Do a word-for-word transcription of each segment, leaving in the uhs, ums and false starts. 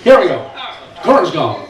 Here we go. Cora's gone.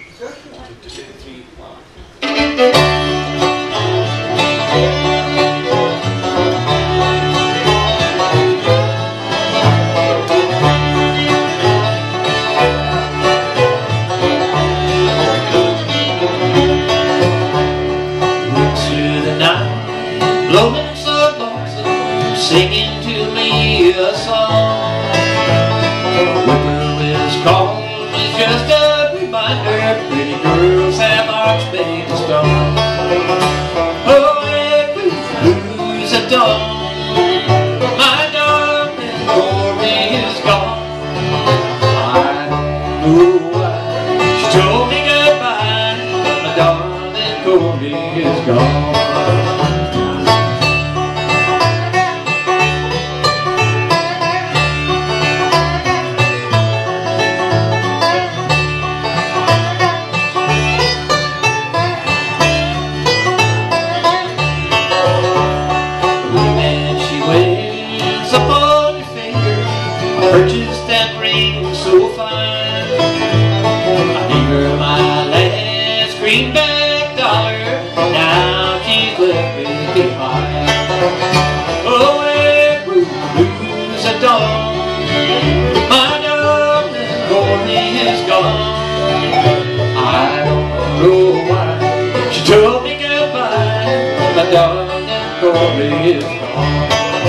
Blowing so lonesome, singing to me a song. Whippoorwill's call is just a reminder, pretty girls have hearts made of stone. Oh, every blues at dawn, my darling Cora is gone. I don't know why she told me goodbye, my darling Cora is gone. Purchased that ring so fine. I gave her my last greenback dollar. Now she's left me behind. Oh, every blues at dawn, my darling Cora is gone. I don't know why she told me goodbye. My darling Cora is gone.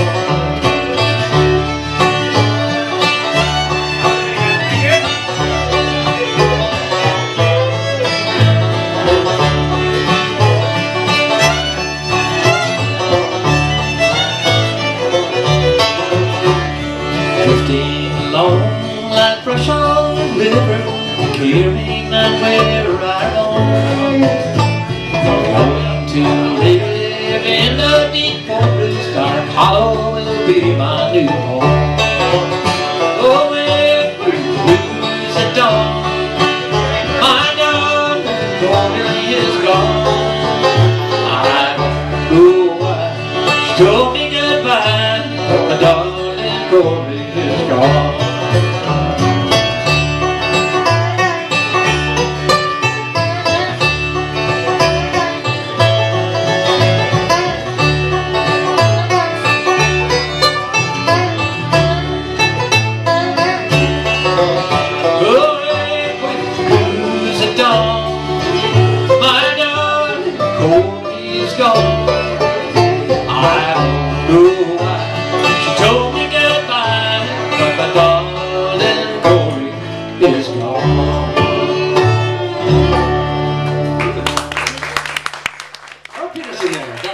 Drifting along like fresh on the river, carrying that where I roam. Going to live in the deep forest, dark hollow will be my new home. Oh, every blues at dawn, my darling Cora is gone. I don't know why she told me goodbye, my darling Cora is gone. Oh, every blues at dawn, my darling Cora is gone. I don't know why she told me goodbye, but my darling Cora is gone. Oh, Pedersen there.